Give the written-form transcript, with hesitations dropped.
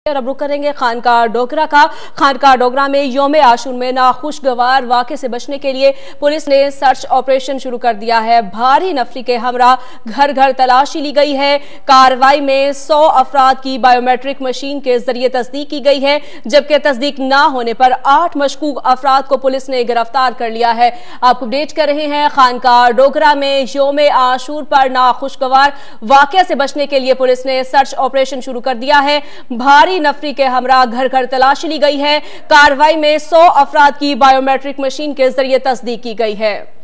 अब रुक करेंगे खानका डोगरा का। खानका डोगरा में यौम आशूर में नाखुशगवार वाक़े से बचने के लिए पुलिस ने सर्च ऑपरेशन शुरू कर दिया है। भारी नफरी के हमरा घर घर तलाशी ली गई है। कार्रवाई में 100 अफराद की बायोमेट्रिक मशीन के जरिए तस्दीक की गई है, जबकि तस्दीक न होने पर 8 मशकूक अफराद को पुलिस ने गिरफ्तार कर लिया है। आपको अपडेट कर रहे हैं। खानका डोगरा में यौम आशूर पर नाखुशगवार वाक़े से बचने के लिए पुलिस ने सर्च ऑपरेशन शुरू कर दिया है। भारी नफरी के हमरा घर घर तलाशी ली गई है। कार्रवाई में 100 अफराद की बायोमेट्रिक मशीन के जरिए तस्दीक की गई है।